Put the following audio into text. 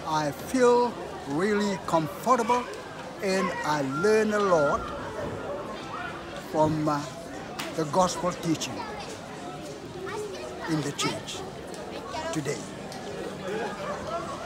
I feel really comfortable and I learn a lot from the gospel teaching in the church today.